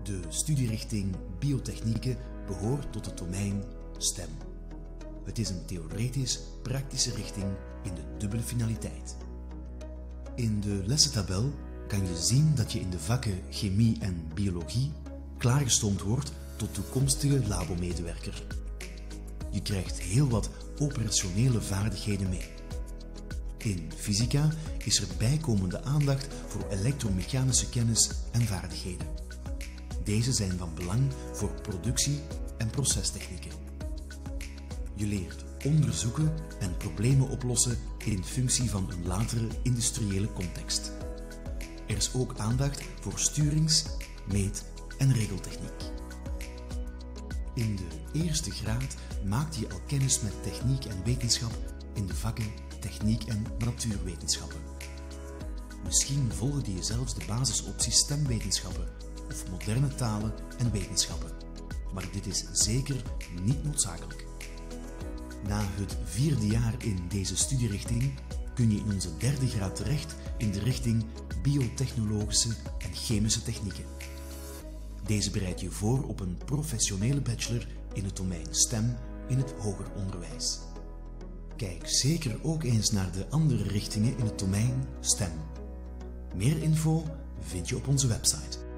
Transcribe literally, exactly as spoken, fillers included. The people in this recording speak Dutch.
De studierichting Biotechnieken behoort tot het domein STEM. Het is een theoretisch-praktische richting in de dubbele finaliteit. In de lessentabel kan je zien dat je in de vakken chemie en biologie klaargestoomd wordt tot toekomstige labomedewerker. Je krijgt heel wat operationele vaardigheden mee. In fysica is er bijkomende aandacht voor elektromechanische kennis en vaardigheden. Deze zijn van belang voor productie- en procestechnieken. Je leert onderzoeken en problemen oplossen in functie van een latere industriële context. Er is ook aandacht voor sturings-, meet- en regeltechniek. In de eerste graad maakte je al kennis met techniek en wetenschap in de vakken techniek en natuurwetenschappen. Misschien volgde je zelfs de basisoptie stemwetenschappen of moderne talen en wetenschappen, maar dit is zeker niet noodzakelijk. Na het vierde jaar in deze studierichting kun je in onze derde graad terecht in de richting biotechnologische en chemische technieken. Deze bereidt je voor op een professionele bachelor in het domein STEM in het hoger onderwijs. Kijk zeker ook eens naar de andere richtingen in het domein STEM. Meer info vind je op onze website.